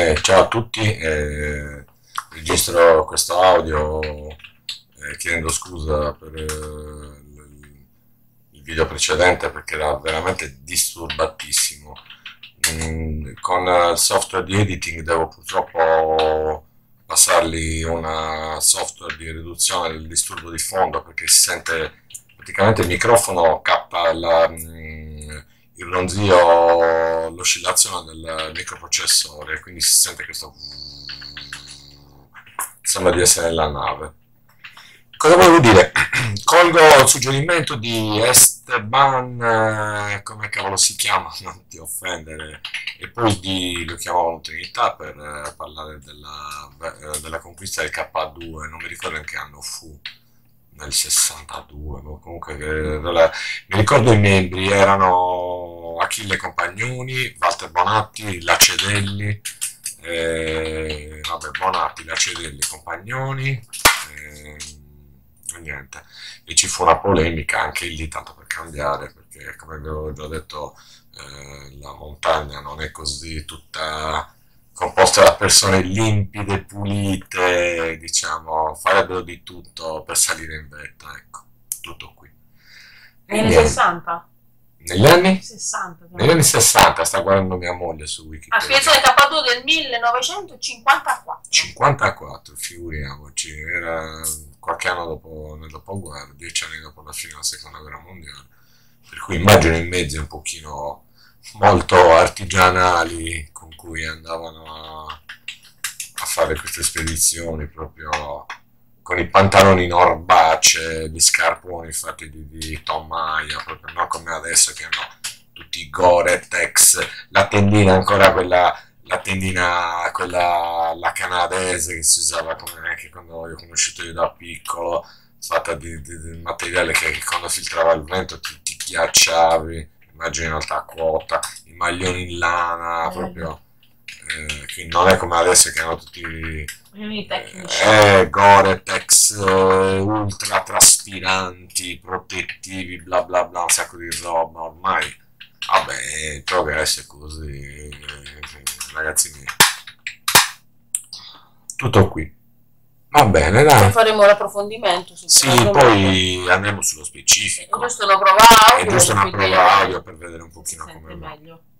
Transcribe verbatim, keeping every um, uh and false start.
Eh, ciao a tutti, eh, registro questo audio eh, chiedendo scusa per eh, il il video precedente perché era veramente disturbatissimo. Mm, con il software di editing devo purtroppo passargli una software di riduzione del disturbo di fondo perché si sente praticamente il microfono capta la, mm, il ronzio, l'oscillazione del microprocessore, quindi si sente questo. Sembra di essere nella nave. Cosa volevo dire? Colgo il suggerimento di Esteban, eh, come cavolo si chiama, non ti offendere, e poi di, lo chiamavano Trinità per eh, parlare della, eh, della conquista del K due, non mi ricordo in che anno fu, nel sessantadue, ma comunque eh, della- mi ricordo i membri, erano Achille Compagnoni, Walter Bonatti, Lacedelli, eh, vabbè, Bonatti, Lacedelli, Compagnoni, eh, e niente. E ci fu una polemica anche lì, tanto per cambiare, perché come vi avevo già detto, eh, la montagna non è così tutta composta da persone limpide, pulite, diciamo, farebbero di tutto per salire in vetta, ecco, tutto qui. Negli E anni niente. sessanta? Negli anni? sessanta. Negli anni sessanta, sta guardando mia moglie su La Wikipedia. spedizione K due del millenovecentocinquantaquattro. cinquantaquattro, figuriamoci, era qualche anno dopo, nel dopoguerra, dieci anni dopo la fine della seconda guerra mondiale, per cui immagino i mezzi un pochino molto artigianali con cui andavano a, a fare queste spedizioni, proprio con i pantaloni in orbace, gli scarponi fatti di, di tomaia, proprio non come adesso che hanno tutti i Gore-Tex, la tendina ancora quella, la tendina quella, la canadese che si usava come anche quando ho conosciuto io da piccolo, fatta di, di, di materiale che quando filtrava il vento ti, ti ghiacciavi, immagini in alta quota, i maglioni in lana, proprio, eh, quindi non è come adesso che hanno tutti I tecnici. eh, Gore-Tex eh, ultra traspiranti, protettivi, bla bla bla, un sacco di roba, ormai, vabbè, il progresso è così, eh, ragazzi miei. Tutto qui. Va bene, Poi dai. faremo l'approfondimento su Sì, quell'argomento. poi andremo sullo È specifico. giusto una prova È audio, giusto una quindi prova audio per vedere un si pochino sente come va. meglio.